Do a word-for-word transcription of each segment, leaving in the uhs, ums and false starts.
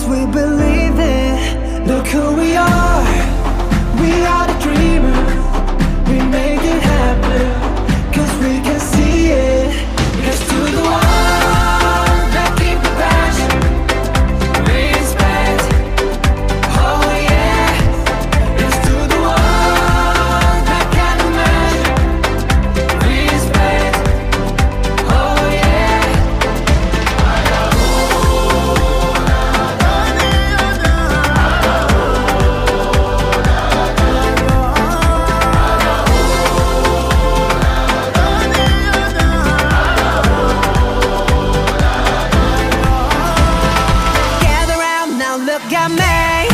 Guess we believe it. Look who we are. We are the dreamers. We make it happen. Cause we can see it. Here's to the one that keep the passion. Respect. Oh yeah. Here's to the one that can imagine. Respect. Oh yeah. Gather round now, look at me.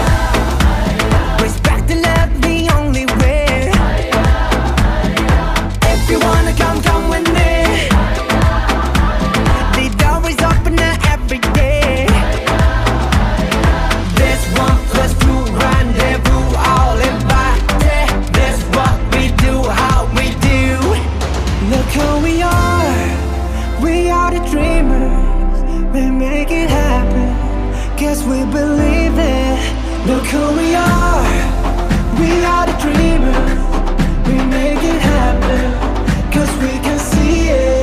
Respect and love the only way. If you wanna come, come with me. The door is open every day. This one plus two rendezvous, all invited. This what we do, how we do. Look who we are. We are the dreamers. We make it happen. Guess we believe it. Look who we are. We are the dreamers. We make it happen. Cause we can see it.